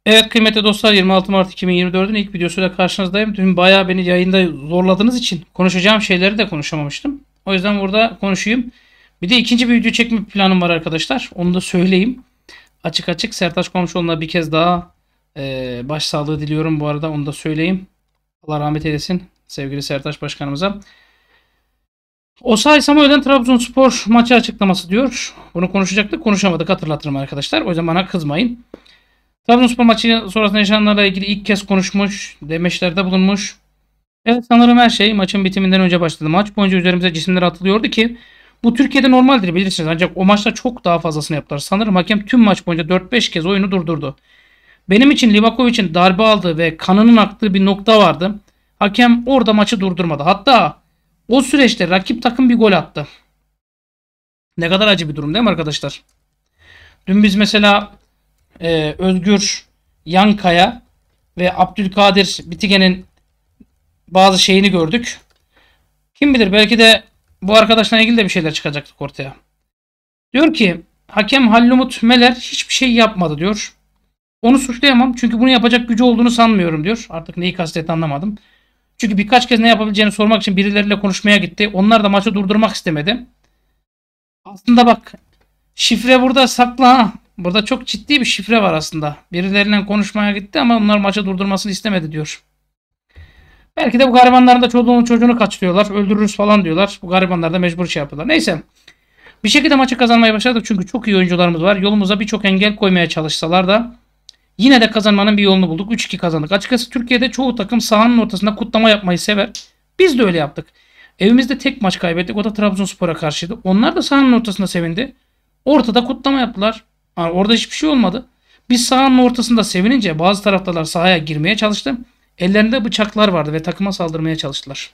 Evet kıymetli dostlar, 26 Mart 2024'ün ilk videosuyla karşınızdayım. Dün bayağı beni yayında zorladığınız için konuşacağım şeyleri de konuşamamıştım. O yüzden burada konuşayım. Bir de ikinci bir video çekme planım var arkadaşlar. Onu da söyleyeyim. Açık açık Sertaç Komşuoğlu'na bir kez daha başsağlığı diliyorum bu arada. Onu da söyleyeyim. Allah rahmet eylesin sevgili Sertaç Başkanımıza. Osayi Samuel'den Trabzonspor maçı açıklaması diyor. Bunu konuşacaktık, konuşamadık, hatırlatırım arkadaşlar. O yüzden bana kızmayın. Trabzonspor maçı sonrasında yaşananlarla ilgili ilk kez konuşmuş, demeçlerde bulunmuş. Evet, sanırım her şey maçın bitiminden önce başladı. Maç boyunca üzerimize cisimler atılıyordu ki bu Türkiye'de normaldir, bilirsiniz. Ancak o maçta çok daha fazlasını yaptılar. Sanırım hakem tüm maç boyunca 4-5 kez oyunu durdurdu. Benim için Livakovic'in darbe aldığı ve kanının aktığı bir nokta vardı. Hakem orada maçı durdurmadı. Hatta o süreçte rakip takım bir gol attı. Ne kadar acı bir durum değil mi arkadaşlar? Dün biz mesela Özgür Yankaya ve Abdülkadir Bitigen'in bazı şeyini gördük. Kim bilir, belki de bu arkadaşla ilgili de bir şeyler çıkacaktık ortaya. Diyor ki hakem Hallumut Meler hiçbir şey yapmadı diyor. Onu suçlayamam çünkü bunu yapacak gücü olduğunu sanmıyorum diyor. Artık neyi kastetti anlamadım. Çünkü birkaç kez ne yapabileceğini sormak için birileriyle konuşmaya gitti. Onlar da maçı durdurmak istemedi. Aslında bak, şifre burada saklı ha. Burada çok ciddi bir şifre var aslında. Birileriyle konuşmaya gitti ama onlar maçı durdurmasını istemedi diyor. Belki de bu garibanların da çoluğunu çocuğunu kaçırıyorlar. Öldürürüz falan diyorlar. Bu garibanlar da mecbur şey yapıyorlar. Neyse. Bir şekilde maçı kazanmaya başladık. Çünkü çok iyi oyuncularımız var. Yolumuza birçok engel koymaya çalışsalar da yine de kazanmanın bir yolunu bulduk. 3-2 kazandık. Açıkçası Türkiye'de çoğu takım sahanın ortasında kutlama yapmayı sever. Biz de öyle yaptık. Evimizde tek maç kaybettik. O da Trabzonspor'a karşıydı. Onlar da sahanın ortasında sevindi. Ortada kutlama yaptılar. Yani orada hiçbir şey olmadı. Biz sahanın ortasında sevinince bazı taraftarlar sahaya girmeye çalıştı. Ellerinde bıçaklar vardı ve takıma saldırmaya çalıştılar.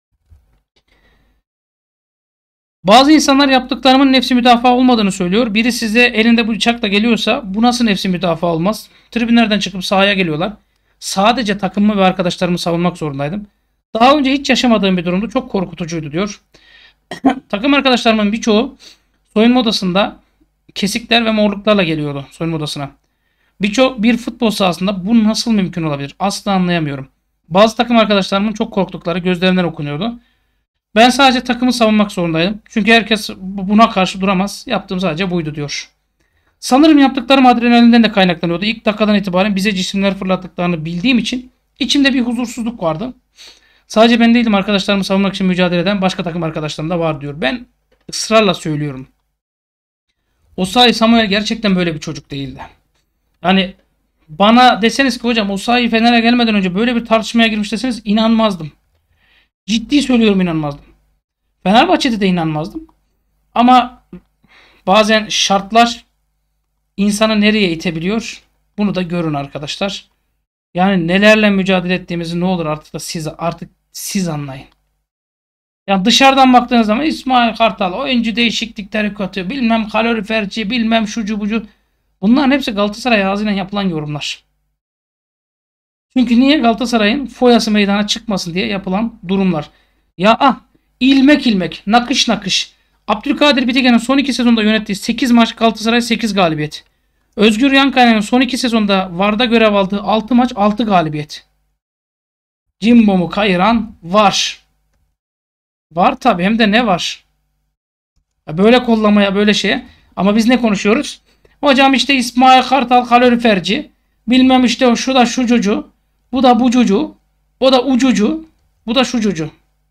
Bazı insanlar yaptıklarımın nefsi müdafaa olmadığını söylüyor. Biri size elinde bıçakla geliyorsa bu nasıl nefsi müdafaa olmaz? Tribünlerden çıkıp sahaya geliyorlar. Sadece takımımı ve arkadaşlarımı savunmak zorundaydım. Daha önce hiç yaşamadığım bir durumdu. Çok korkutucuydu diyor. Takım arkadaşlarımın birçoğu soyunma odasında kesikler ve morluklarla geliyordu soyunma odasına. Bir futbol sahasında bu nasıl mümkün olabilir? Asla anlayamıyorum. Bazı takım arkadaşlarımın çok korktukları gözlerinden okunuyordu. Ben sadece takımı savunmak zorundaydım. Çünkü herkes buna karşı duramaz. Yaptığım sadece buydu diyor. Sanırım yaptıklarım adrenalinden de kaynaklanıyordu. İlk dakikadan itibaren bize cisimler fırlattıklarını bildiğim için içimde bir huzursuzluk vardı. Sadece ben değildim, arkadaşlarımı savunmak için mücadele eden başka takım arkadaşlarım da var diyor. Ben ısrarla söylüyorum. Osayi Samuel gerçekten böyle bir çocuk değildi. Yani bana deseniz ki hocam Osayi Fener'e gelmeden önce böyle bir tartışmaya girmiş deseniz inanmazdım. Ciddi söylüyorum, inanmazdım. Fenerbahçe'de de inanmazdım. Ama bazen şartlar insanı nereye itebiliyor? Bunu da görün arkadaşlar. Yani nelerle mücadele ettiğimizi ne olur artık siz anlayın. Yani dışarıdan baktığınız zaman İsmail Kartal oyuncu değişiklikleri kötü, bilmem kaloriferci, bilmem şucu bucu. Bunların hepsi Galatasaray ağzıyla yapılan yorumlar. Çünkü niye? Galatasaray'ın foyası meydana çıkmasın diye yapılan durumlar. Ya ilmek ilmek, nakış nakış. Abdülkadir Bitigen'in son 2 sezonda yönettiği 8 maç Galatasaray 8 galibiyet. Özgür Yankaya'nın son 2 sezonda VAR'da görev aldığı 6 maç 6 galibiyet. Cimbom'u kayıran var. Var tabi, hem de ne var? Böyle kollamaya, böyle şeye. Ama biz ne konuşuyoruz? Hocam işte İsmail Kartal kaloriferci. Bilmem işte o şu da şu cucu. Bu da bu cucu. O da ucucu. Bu da şu cucu.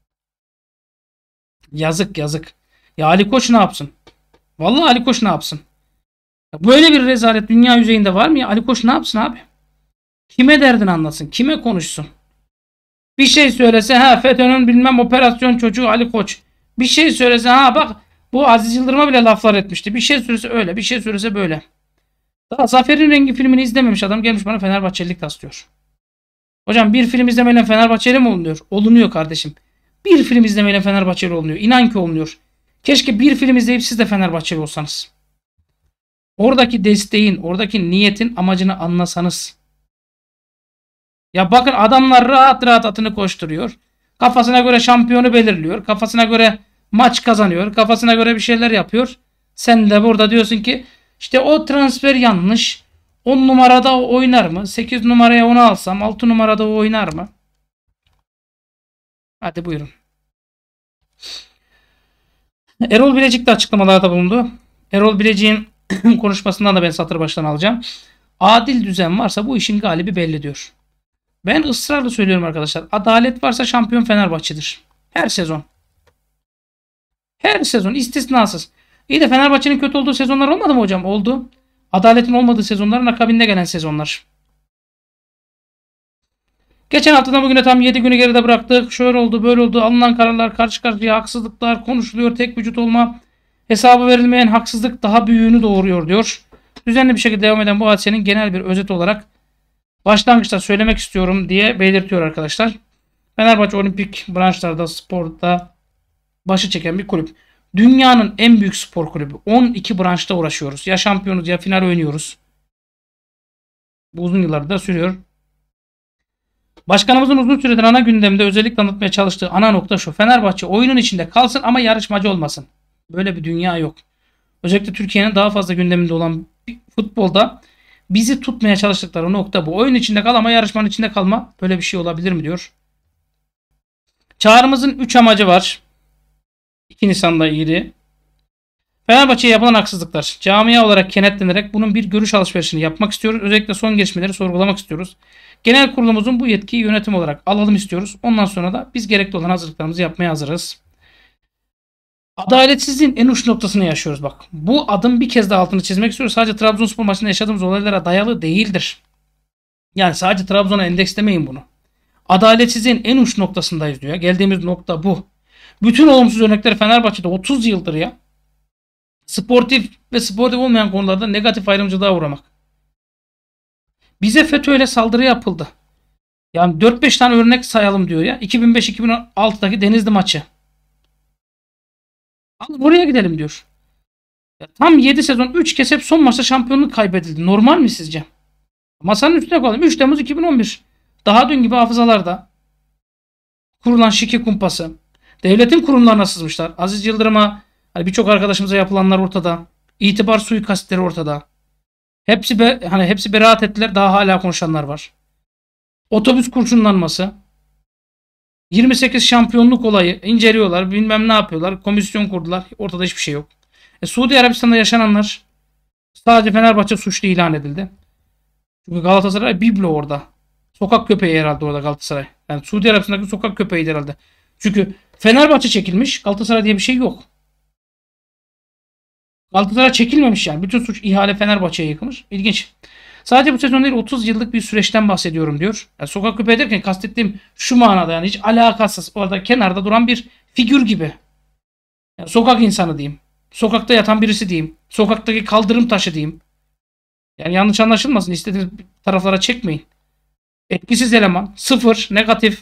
Yazık yazık. Ya Ali Koç ne yapsın? Vallahi Ali Koç ne yapsın? Böyle bir rezalet dünya yüzeyinde var mı ya? Ali Koç ne yapsın abi? Kime derdini anlasın? Kime konuşsun? Bir şey söylese FETÖ'nün bilmem operasyon çocuğu Ali Koç. Bir şey söylese bak bu Aziz Yıldırım'a bile laflar etmişti. Bir şey söylese öyle, bir şey söylese böyle. Daha Zafer'in Rengi filmini izlememiş adam gelmiş bana Fenerbahçelilik taslıyor. Hocam bir film izlemeyle Fenerbahçeli mi olunuyor? Olunuyor kardeşim. Bir film izlemeyle Fenerbahçeli olunuyor. İnan ki olunuyor. Keşke bir film izleyip siz de Fenerbahçeli olsanız. Oradaki desteğin, oradaki niyetin amacını anlasanız. Ya bakın, adamlar rahat rahat atını koşturuyor. Kafasına göre şampiyonu belirliyor. Kafasına göre maç kazanıyor. Kafasına göre bir şeyler yapıyor. Sen de burada diyorsun ki işte o transfer yanlış. 10 numarada o oynar mı? 8 numaraya onu alsam 6 numarada o oynar mı? Hadi buyurun. Erol Bilecik de açıklamalarda bulundu. Erol Bilecik'in konuşmasından da ben satır baştan alacağım. Adil düzen varsa bu işin galibi belli diyor. Ben ısrarla söylüyorum arkadaşlar. Adalet varsa şampiyon Fenerbahçe'dir. Her sezon. Her sezon istisnasız. İyi de Fenerbahçe'nin kötü olduğu sezonlar olmadı mı hocam? Oldu. Adaletin olmadığı sezonların akabinde gelen sezonlar. Geçen haftadan bugüne tam 7 günü geride bıraktık. Şöyle oldu, böyle oldu. Alınan kararlar, karşı karşıya haksızlıklar konuşuluyor. Tek vücut olma, hesabı verilmeyen haksızlık daha büyüğünü doğuruyor diyor. Düzenli bir şekilde devam eden bu hadisenin genel bir özeti olarak başlangıçta söylemek istiyorum diye belirtiyor arkadaşlar. Fenerbahçe olimpik branşlarda, sporda başı çeken bir kulüp. Dünyanın en büyük spor kulübü. 12 branşta uğraşıyoruz. Ya şampiyonuz ya final oynuyoruz. Bu uzun yıllardır sürüyor. Başkanımızın uzun süredir ana gündemde özellikle anlatmaya çalıştığı ana nokta şu. Fenerbahçe oyunun içinde kalsın ama yarışmacı olmasın. Böyle bir dünya yok. Özellikle Türkiye'nin daha fazla gündeminde olan futbolda bizi tutmaya çalıştıkları nokta bu. Oyun içinde kal ama yarışmanın içinde kalma. Böyle bir şey olabilir mi diyor. Çağrımızın 3 amacı var. 2 Nisan'da ilgili. Fenerbahçe'ye yapılan haksızlıklar. Camia olarak kenetlenerek bunun bir görüş alışverişini yapmak istiyoruz. Özellikle son gelişmeleri sorgulamak istiyoruz. Genel kurulumuzun bu yetkiyi yönetim olarak alalım istiyoruz. Ondan sonra da biz gerekli olan hazırlıklarımızı yapmaya hazırız. Adaletsizliğin en uç noktasını yaşıyoruz bak. Bu adım bir kez daha altını çizmek istiyoruz. Sadece Trabzonspor maçında yaşadığımız olaylara dayalı değildir. Yani sadece Trabzon'a endekslemeyin bunu. Adaletsizliğin en uç noktasındayız diyor. Geldiğimiz nokta bu. Bütün olumsuz örnekler Fenerbahçe'de 30 yıldır ya. Sportif ve sportif olmayan konularda negatif ayrımcılığa uğramak. Bize FETÖ'yle saldırı yapıldı. Yani 4-5 tane örnek sayalım diyor ya. 2005-2006'daki Denizli maçı. Alın oraya gidelim diyor. Ya tam 7 sezon 3 kez hep son maçta şampiyonluk kaybedildi. Normal mi sizce? Masanın üstüne koyalım. 3 Temmuz 2011. Daha dün gibi hafızalarda kurulan şike kumpası. Devletin kurumlarına sızmışlar. Aziz Yıldırım'a hani birçok arkadaşımıza yapılanlar ortada. İtibar suikastleri ortada. Hepsi beraat ettiler. Daha hala konuşanlar var. Otobüs kurşunlanması. 28 şampiyonluk olayı inceliyorlar. Bilmem ne yapıyorlar. Komisyon kurdular. Ortada hiçbir şey yok. Suudi Arabistan'da yaşananlar sadece Fenerbahçe suçlu ilan edildi. Çünkü Galatasaray biblo orada. Sokak köpeği herhalde orada Galatasaray. Yani Suudi Arabistan'daki sokak köpeği herhalde. Çünkü Fenerbahçe çekilmiş. Galatasaray diye bir şey yok. Galatasaray çekilmemiş yani. Bütün suç ihale Fenerbahçe'ye yıkılmış. İlginç. Sadece bu sezon değil 30 yıllık bir süreçten bahsediyorum diyor. Yani sokak köpeği derken kastettiğim şu manada yani hiç alakasız orada kenarda duran bir figür gibi. Yani sokak insanı diyeyim. Sokakta yatan birisi diyeyim. Sokaktaki kaldırım taşı diyeyim. Yani yanlış anlaşılmasın. İstediğiniz taraflara çekmeyin. Etkisiz eleman. Sıfır. Negatif.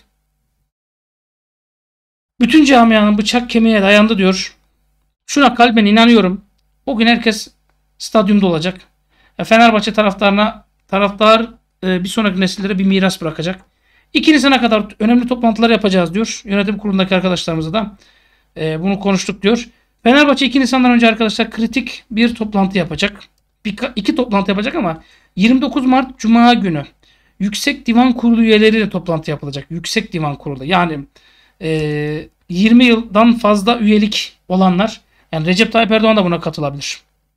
Bütün camianın bıçak kemiğe dayandı diyor. Şuna kalben inanıyorum. O gün herkes stadyumda olacak. Fenerbahçe taraftar bir sonraki nesillere bir miras bırakacak. 2 Nisan'a kadar önemli toplantılar yapacağız diyor. Yönetim kurulundaki arkadaşlarımızla da bunu konuştuk diyor. Fenerbahçe 2 Nisan'dan önce arkadaşlar kritik bir toplantı yapacak. İki toplantı yapacak ama 29 Mart Cuma günü Yüksek Divan Kurulu üyeleriyle toplantı yapılacak. Yüksek Divan Kurulu yani 20 yıldan fazla üyelik olanlar yani Recep Tayyip Erdoğan da buna katılabilir.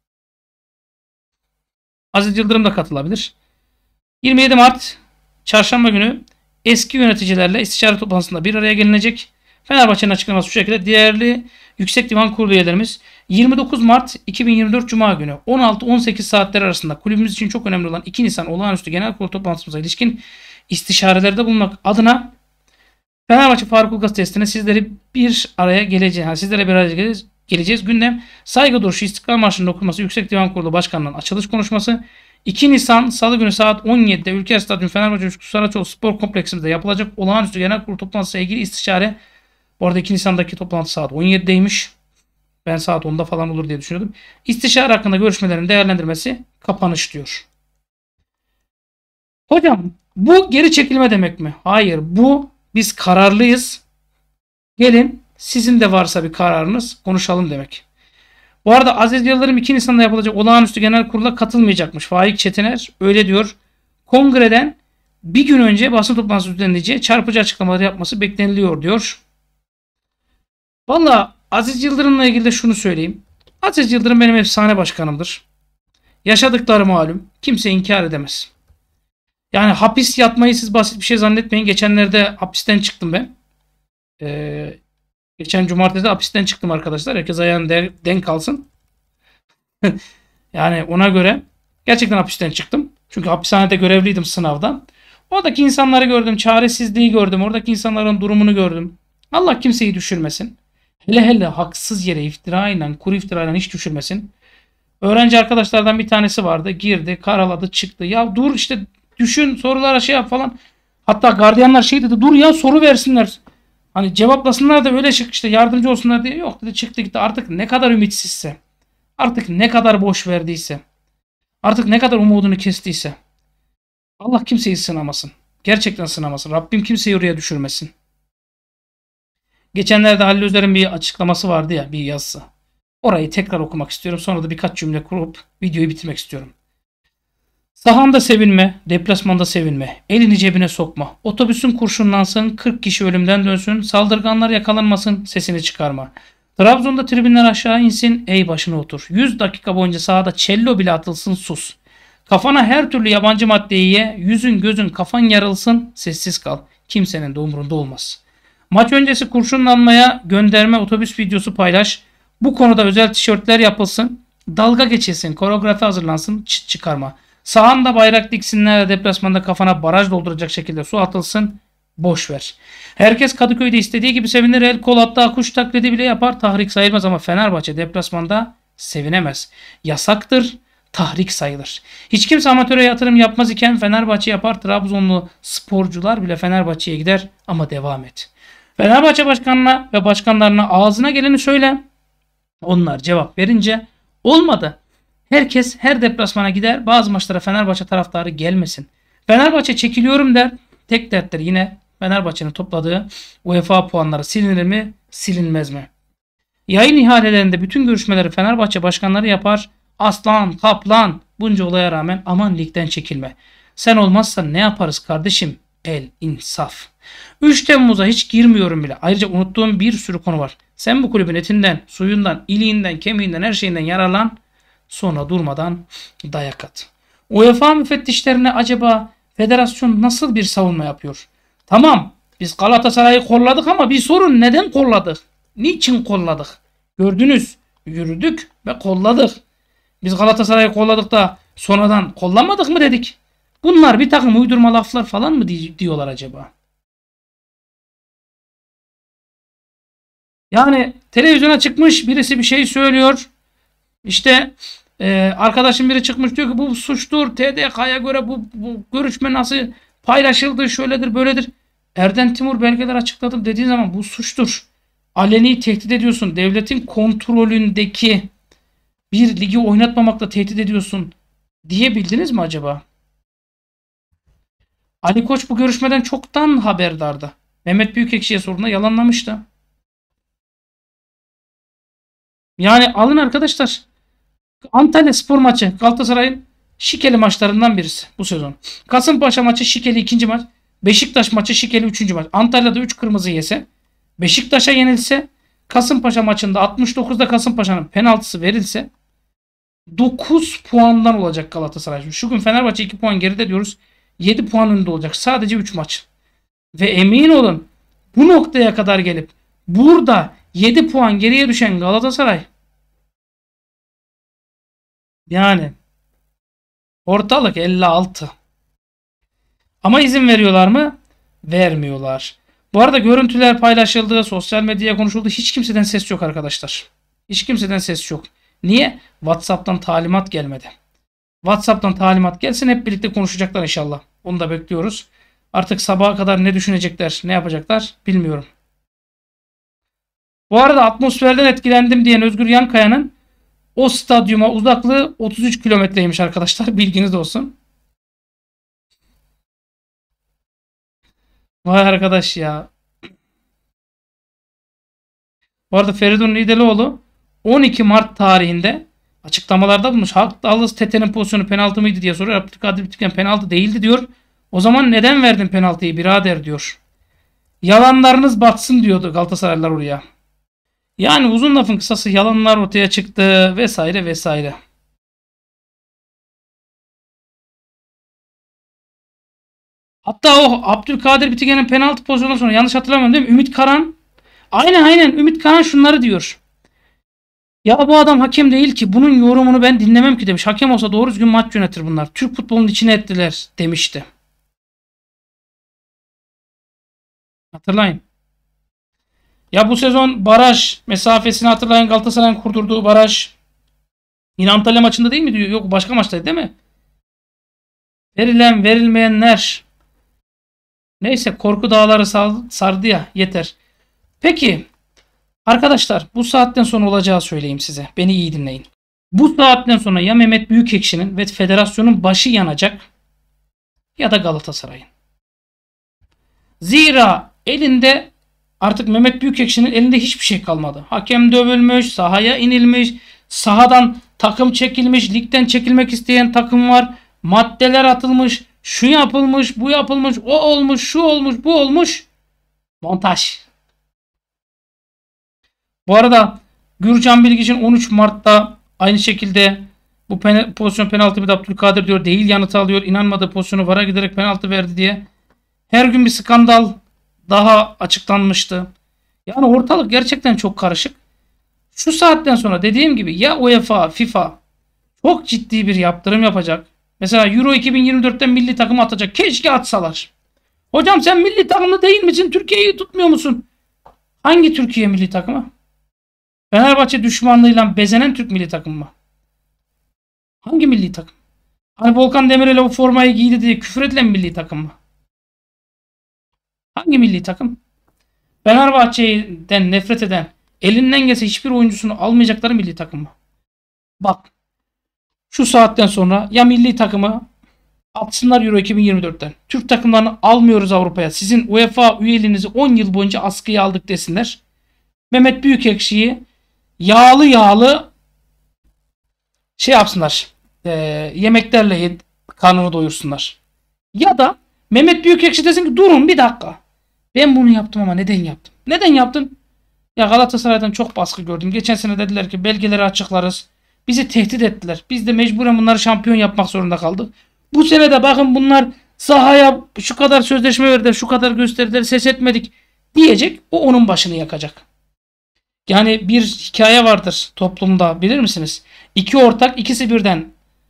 Aziz Yıldırım da katılabilir. 27 Mart Çarşamba günü eski yöneticilerle istişare toplantısında bir araya gelinecek. Fenerbahçe'nin açıklaması şu şekilde. Değerli Yüksek Divan Kurulu üyelerimiz 29 Mart 2024 Cuma günü 16-18 saatler arasında kulübümüz için çok önemli olan 2 Nisan olağanüstü genel kurulu toplantımıza ilişkin istişarelerde bulunmak adına Fenerbahçe Faruk Ulgaz testine sizlere bir araya geleceğiz. Gündem saygı duruşu İstiklal Marşı'nın okunması, Yüksek Divan Kurulu Başkanı'nın açılış konuşması, 2 Nisan Salı günü saat 17'de Ülker Stadyumu Fenerbahçe Üsküdar Saraçoğlu Spor Kompleksimizde yapılacak olağanüstü genel kurulu toplantısıyla ilgili istişare. Bu arada 2 Nisan'daki toplantı saat 17'deymiş. Ben saat 10'da falan olur diye düşünüyordum. İstişare hakkında görüşmelerin değerlendirmesi kapanış diyor. Hocam bu geri çekilme demek mi? Hayır, bu biz kararlıyız. Gelin sizin de varsa bir kararınız konuşalım demek. Bu arada Aziz Yıldırım 2 Nisan'da yapılacak olağanüstü genel kurula katılmayacakmış. Faik Çetiner öyle diyor. Kongreden bir gün önce basın toplantısı düzenleyeceği çarpıcı açıklamalar yapması bekleniliyor diyor. Valla Aziz Yıldırım'la ilgili de şunu söyleyeyim. Aziz Yıldırım benim efsane başkanımdır. Yaşadıkları malum. Kimse inkar edemez. Yani hapis yatmayı siz basit bir şey zannetmeyin. Geçenlerde hapisten çıktım ben. Geçen cumartesi hapisten çıktım arkadaşlar. Herkes ayağını denk alsın. Yani ona göre gerçekten hapisten çıktım. Çünkü hapishanede görevliydim sınavdan. Oradaki insanları gördüm. Çaresizliği gördüm. Oradaki insanların durumunu gördüm. Allah kimseyi düşürmesin. Hele hele haksız yere iftirayla, kuru iftirayla hiç düşürmesin. Öğrenci arkadaşlardan bir tanesi vardı. Girdi, karaladı, çıktı. Ya dur işte düşün, sorulara şey yap falan. Hatta gardiyanlar şey dedi. Dur ya soru versinler. Hani cevaplasınlar da öyle çık işte yardımcı olsunlar diye. Yok dedi çıktı gitti. Artık ne kadar ümitsizse. Artık ne kadar boş verdiyse. Artık ne kadar umudunu kestiyse. Allah kimseyi sınamasın. Gerçekten sınamasın. Rabbim kimseyi oraya düşürmesin. Geçenlerde Halil Özer'in bir açıklaması vardı ya, bir yazısı. Orayı tekrar okumak istiyorum. Sonra da birkaç cümle kurup videoyu bitirmek istiyorum. Sahanda sevinme, deplasmanda sevinme. Elini cebine sokma. Otobüsün kurşunlansın, 40 kişi ölümden dönsün. Saldırganlar yakalanmasın, sesini çıkarma. Trabzon'da tribünler aşağı insin, ey başına otur. 100 dakika boyunca sahada cello bile atılsın, sus. Kafana her türlü yabancı maddeyi ye, yüzün gözün kafan yarılsın, sessiz kal. Kimsenin de umurunda olmaz. Maç öncesi kurşunlanmaya gönderme otobüs videosu paylaş. Bu konuda özel tişörtler yapılsın. Dalga geçilsin, koreografi hazırlansın, çıt çıkarma. Sahanda bayrak diksinler, deplasmanda kafana baraj dolduracak şekilde su atılsın. Boş ver. Herkes Kadıköy'de istediği gibi sevinir. El kol hatta kuş taklidi bile yapar. Tahrik sayılmaz ama Fenerbahçe deplasmanda sevinemez. Yasaktır. Tahrik sayılır. Hiç kimse amatöre yatırım yapmaz iken Fenerbahçe yapar. Trabzonlu sporcular bile Fenerbahçe'ye gider ama devam et. Fenerbahçe başkanına ve başkanlarına ağzına geleni söyle. Onlar cevap verince olmadı. Herkes her deplasmana gider. Bazı maçlara Fenerbahçe taraftarı gelmesin. Fenerbahçe çekiliyorum der. Tek dertleri yine Fenerbahçe'nin topladığı UEFA puanları silinir mi, silinmez mi? Yayın ihalelerinde bütün görüşmeleri Fenerbahçe başkanları yapar. Aslan, kaplan bunca olaya rağmen aman ligden çekilme. Sen olmazsan ne yaparız kardeşim? El insaf. 3 Temmuz'a hiç girmiyorum bile. Ayrıca unuttuğum bir sürü konu var. Sen bu kulübün etinden, suyundan, iliğinden, kemiğinden, her şeyinden yararlan. Sonra durmadan dayak at. UEFA müfettişlerine acaba federasyon nasıl bir savunma yapıyor? Tamam biz Galatasaray'ı kolladık ama bir sorun, neden kolladık? Niçin kolladık? Gördünüz, yürüdük ve kolladık. Biz Galatasaray'ı kolladık da sonradan kollamadık mı dedik? Bunlar bir takım uydurma laflar falan mı diyorlar acaba? Yani televizyona çıkmış birisi bir şey söylüyor. İşte arkadaşım biri çıkmış diyor ki bu suçtur. TDK'ya göre bu görüşme nasıl paylaşıldı, şöyledir böyledir. Erden Timur belgeler açıkladım dediğin zaman bu suçtur. Aleni tehdit ediyorsun. Devletin kontrolündeki bir ligi oynatmamakla tehdit ediyorsun diyebildiniz mi acaba? Ali Koç bu görüşmeden çoktan haberdardı. Mehmet Büyükekşi'ye sorduğunda yalanlamıştı. Yani alın arkadaşlar. Antalya Spor maçı Galatasaray'ın şikeli maçlarından birisi bu sezon. Kasımpaşa maçı şikeli ikinci maç. Beşiktaş maçı şikeli üçüncü maç. Antalya'da 3 kırmızı yese, Beşiktaş'a yenilse, Kasımpaşa maçında 69'da Kasımpaşa'nın penaltısı verilse 9 puandan olacak Galatasaray. Şu gün Fenerbahçe 2 puan geride diyoruz. 7 puan önünde olacak. Sadece 3 maç. Ve emin olun bu noktaya kadar gelip burada 7 puan geriye düşen Galatasaray, yani ortalık 56. Ama izin veriyorlar mı? Vermiyorlar. Bu arada görüntüler paylaşıldı, sosyal medyaya konuşuldu. Hiç kimseden ses yok arkadaşlar. Hiç kimseden ses yok. Niye? WhatsApp'tan talimat gelmedi. WhatsApp'tan talimat gelsin, hep birlikte konuşacaklar inşallah. Onu da bekliyoruz. Artık sabaha kadar ne düşünecekler, ne yapacaklar bilmiyorum. Bu arada atmosferden etkilendim diyen Özgür Yankaya'nın o stadyuma uzaklığı 33 kilometreymiş arkadaşlar. Bilginiz olsun. Vay arkadaş ya. Bu arada Feridun Nideloğlu 12 Mart tarihinde açıklamalarda bulmuş. Hatta Tete'nin pozisyonu penaltı mıydı diye soruyor. Abdülkadir Bitiken penaltı değildi diyor. O zaman neden verdin penaltıyı birader diyor. Yalanlarınız batsın diyordu Galatasaraylılar oraya. Yani uzun lafın kısası yalanlar ortaya çıktı vesaire vesaire. Hatta o Abdülkadir Bitiken'in penaltı pozisyonundan sonra yanlış hatırlamıyorum değil mi? Ümit Karan. Aynen Ümit Karan şunları diyor. Ya bu adam hakem değil ki. Bunun yorumunu ben dinlemem ki demiş. Hakem olsa doğru düzgün maç yönetir bunlar. Türk futbolunun içine ettiler demişti. Hatırlayın. Ya bu sezon baraj mesafesini hatırlayın. Galatasaray'ın kurdurduğu baraj. Yine Antalya maçında değil mi diyor? Yok başka maçtaydı değil mi? Verilen verilmeyenler. Neyse korku dağları sardı ya yeter. Peki arkadaşlar bu saatten sonra olacağı söyleyeyim size. Beni iyi dinleyin. Bu saatten sonra ya Mehmet Büyükekşi'nin ve federasyonun başı yanacak ya da Galatasaray'ın. Zira elinde artık Mehmet Büyükekşi'nin elinde hiçbir şey kalmadı. Hakem dövülmüş, sahaya inilmiş, sahadan takım çekilmiş, ligden çekilmek isteyen takım var. Maddeler atılmış, şu yapılmış, bu yapılmış, o olmuş, şu olmuş, bu olmuş. Montaj. Bu arada Gürcan Bilgiç'in 13 Mart'ta aynı şekilde bu pozisyon penaltı bir de Abdülkadir diyor değil yanıtı alıyor. İnanmadığı pozisyonu VAR'a giderek penaltı verdi diye. Her gün bir skandal daha açıklanmıştı. Yani ortalık gerçekten çok karışık. Şu saatten sonra dediğim gibi ya UEFA, FIFA çok ciddi bir yaptırım yapacak. Mesela Euro 2024'ten milli takım atacak. Keşke atsalar. Hocam sen milli takımlı değil misin? Türkiye'yi tutmuyor musun? Hangi Türkiye milli takımı? Fenerbahçe düşmanlığıyla bezenen Türk milli takımı mı? Hangi milli takım? Hani Volkan Demirel o formayı giydi diye küfür edilen milli takım mı? Hangi milli takım? Fenerbahçe'den nefret eden, elinden gelse hiçbir oyuncusunu almayacakları milli takım mı? Bak, şu saatten sonra ya milli takımı atsınlar Euro 2024'ten. Türk takımlarını almıyoruz Avrupa'ya. Sizin UEFA üyeliğinizi 10 yıl boyunca askıya aldık desinler. Mehmet Büyükekşi'yi yağlı şey yapsınlar. Yemeklerle karnını doyursunlar. Ya da Mehmet Büyükekşi desin ki durun bir dakika. Ben bunu yaptım ama neden yaptım? Neden yaptın? Ya Galatasaray'dan çok baskı gördüm. Geçen sene dediler ki belgeleri açıklarız. Bizi tehdit ettiler. Biz de mecburen bunları şampiyon yapmak zorunda kaldık. Bu sene de bakın bunlar sahaya şu kadar sözleşme verdiler, şu kadar gösterdiler, ses etmedik diyecek. O onun başını yakacak. Yani bir hikaye vardır toplumda bilir misiniz? İki ortak ikisi birden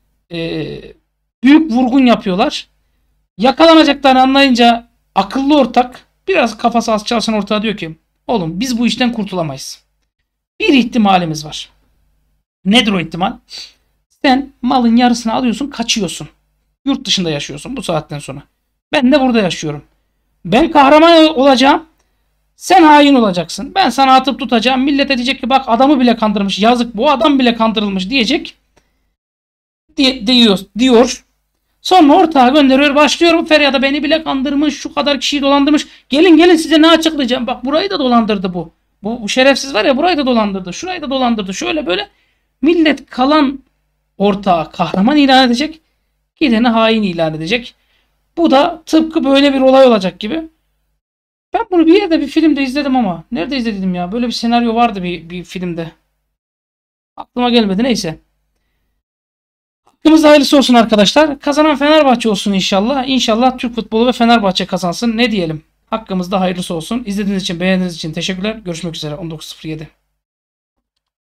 büyük vurgun yapıyorlar. Yakalanacaklarını anlayınca akıllı ortak biraz kafası az çalışan ortağa diyor ki oğlum biz bu işten kurtulamayız. Bir ihtimalimiz var. Nedir o ihtimal? Sen malın yarısını alıyorsun kaçıyorsun. Yurt dışında yaşıyorsun bu saatten sonra. Ben de burada yaşıyorum. Ben kahraman olacağım. Sen hain olacaksın. Ben sana atıp tutacağım. Millet diyecek ki bak adamı bile kandırmış. Yazık bu adam bile kandırılmış diyecek. Diyor. Sonra ortağa gönderiyor. Başlıyorum feryada beni bile kandırmış. Şu kadar kişiyi dolandırmış. Gelin size ne açıklayacağım. Bak burayı da dolandırdı bu. Bu şerefsiz var ya burayı da dolandırdı. Şurayı da dolandırdı. Şöyle böyle. Millet kalan ortağı kahraman ilan edecek. Gideni hain ilan edecek. Bu da tıpkı böyle bir olay olacak gibi. Ben bunu bir yerde bir filmde izledim ama. Nerede izledim ya? Böyle bir senaryo vardı bir filmde. Aklıma gelmedi neyse. Hakkımızda hayırlısı olsun arkadaşlar. Kazanan Fenerbahçe olsun inşallah. İnşallah Türk futbolu ve Fenerbahçe kazansın. Ne diyelim? Hakkımızda hayırlısı olsun. İzlediğiniz için beğendiğiniz için teşekkürler. Görüşmek üzere 19.07.